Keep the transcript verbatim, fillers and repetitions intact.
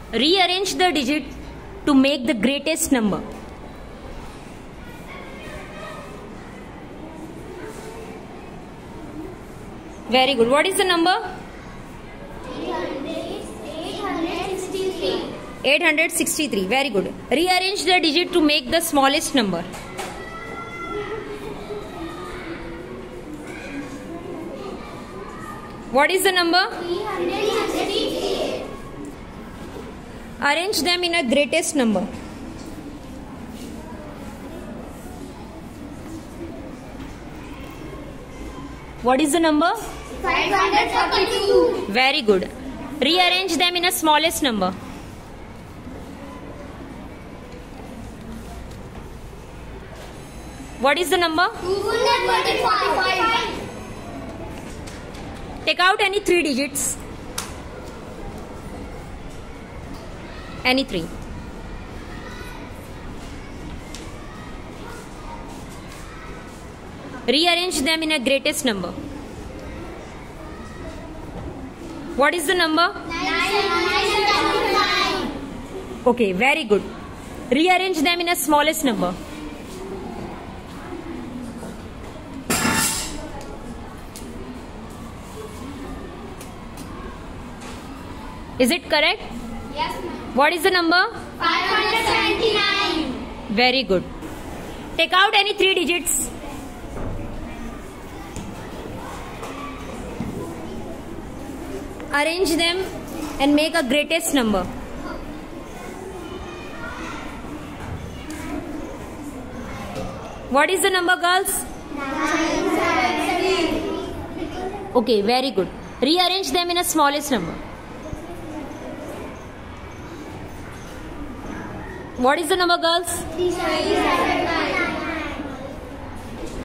Rearrange the digit to make the greatest number. Very good. What is the number? eight hundred sixty-three. Very good. Rearrange the digit to make the smallest number. What is the number? three hundred sixty-eight. Arrange them in a greatest number. What is the number? five hundred forty-two. Very good. Rearrange them in a smallest number. What is the number? two hundred forty-five. Take out any three digits. Any three. Rearrange them in a greatest number. What is the number? nine hundred twenty-nine. Okay, very good. Rearrange them in a smallest number. Is it correct? Yes, ma'am. What is the number? five hundred seventy-nine. Very good. Take out any three digits. Arrange them and make a greatest number. What is the number, girls? nine seventy. Okay, very good. Rearrange them in a smallest number. What is the number, girls? three hundred seventy-nine.